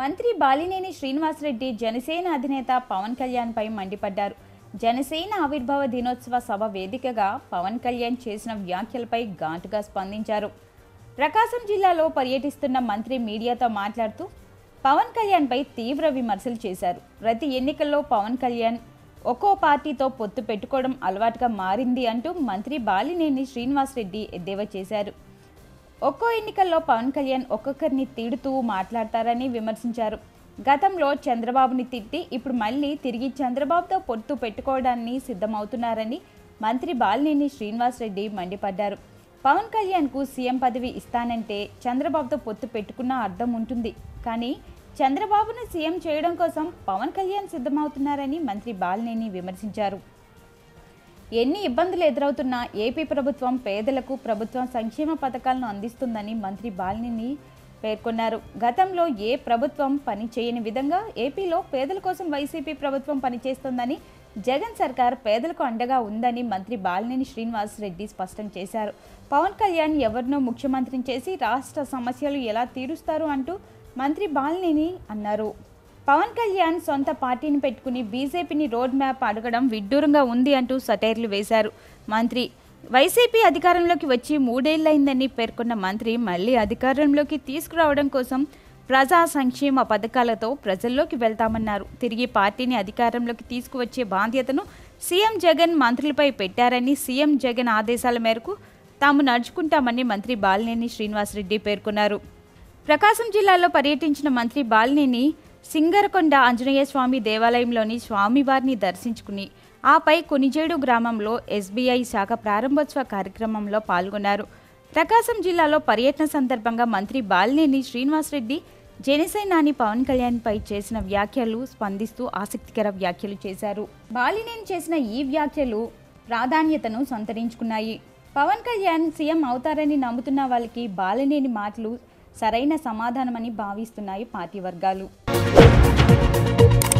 మంత్రి బాలినేని శ్రీనివాసరెడ్డి జనసేన అధినేత పవన్ కళ్యాణ్పై మండిపడ్డారు. జనసేన ఆవిర్భావ దినోత్సవ సభ వేదికగా పవన్ కళ్యాణ్ చేసిన వ్యాఖ్యలపై ఘాటుగా స్పందించారు. ప్రకాశం జిల్లాలో పర్యటిస్తున్న మంత్రి మీడియాతో మాట్లాడుతూ పవన్ కళ్యాణ్పై తీవ్ర విమర్శలు చేశారు. ప్రతి ఎన్నికల్లో పవన్ కళ్యాణ్ ఒక్కో పార్టీతో పొత్తు పెట్టుకోవడం అలవాటుగా మారింది అంటూ మంత్రి బాలినేని శ్రీనివాసరెడ్డి ఎద్దేవా చేశారు. ఒక్కో ఎన్నికల్లో పవన్ కళ్యాణ్ ఒక్కొక్కరిని తిడుతూ మాట్లాడతారని విమర్శించారు. గతంలో చంద్రబాబుని తిట్టి ఇప్పుడు మళ్ళీ తిరిగి చంద్రబాబుతో పొత్తు పెట్టుకోవడాన్ని సిద్ధమవుతున్నారని మంత్రి బాలినేని శ్రీనివాసరెడ్డి మండిపడ్డారు. పవన్ కళ్యాణ్కు సీఎం పదవి ఇస్తానంటే చంద్రబాబుతో పొత్తు పెట్టుకున్న అర్థం ఉంటుంది, కానీ చంద్రబాబును సీఎం చేయడం కోసం పవన్ కళ్యాణ్ సిద్ధమవుతున్నారని మంత్రి బాలినేని విమర్శించారు. ఎన్ని ఇబ్బందులు ఎదురవుతున్నా ఏపీ ప్రభుత్వం పేదలకు ప్రభుత్వ సంక్షేమ పథకాలను అందిస్తుందని మంత్రి బాలినేని పేర్కొన్నారు. గతంలో ఏ ప్రభుత్వం పని చేయని విధంగా ఏపీలో పేదల కోసం వైసీపీ ప్రభుత్వం పనిచేస్తోందని, జగన్ సర్కార్ పేదలకు అండగా ఉందని మంత్రి బాలినేని శ్రీనివాసరెడ్డి స్పష్టం చేశారు. పవన్ కళ్యాణ్ ఎవరినో ముఖ్యమంత్రిని చేసి రాష్ట్ర సమస్యలు ఎలా తీరుస్తారు అంటూ మంత్రి బాలినేని అన్నారు. పవన్ కళ్యాణ్ సొంత పార్టీని పెట్టుకుని బీజేపీని రోడ్ మ్యాప్ అడగడం విడ్డూరంగా ఉంది అంటూ సటైర్లు వేశారు. మంత్రి వైసీపీ అధికారంలోకి వచ్చి 3 ఏళ్లైందని పేర్కొన్న మంత్రి మళ్లీ అధికారంలోకి తీసుకురావడం కోసం ప్రజా సంక్షేమ పథకాలతో ప్రజల్లోకి వెళ్తామన్నారు. తిరిగి పార్టీని అధికారంలోకి తీసుకువచ్చే బాధ్యతను సీఎం జగన్ మంత్రులపై పెట్టారని, సీఎం జగన్ ఆదేశాల మేరకు తాము నడుచుకుంటామని మంత్రి బాలినేని శ్రీనివాసరెడ్డి పేర్కొన్నారు. ప్రకాశం జిల్లాలో పర్యటించిన మంత్రి బాలినేని సింగరకొండ ఆంజనేయ స్వామి దేవాలయంలోని స్వామివారిని దర్శించుకుని ఆపై కొనిజేడు గ్రామంలో ఎస్బీఐ శాఖ ప్రారంభోత్సవ కార్యక్రమంలో పాల్గొన్నారు. ప్రకాశం జిల్లాలో పర్యటన సందర్భంగా మంత్రి బాలినేని శ్రీనివాసరెడ్డి జనసేనాని పవన్ కళ్యాణ్పై చేసిన వ్యాఖ్యలు స్పందిస్తూ ఆసక్తికర వ్యాఖ్యలు చేశారు. బాలినేని చేసిన ఈ వ్యాఖ్యలు ప్రాధాన్యతను సంతరించుకున్నాయి. పవన్ కళ్యాణ్ సీఎం అవుతారని నమ్ముతున్న వాళ్ళకి బాలినేని మాటలు సరైన సమాధానమని భావిస్తున్నాయి పార్టీ వర్గాలు.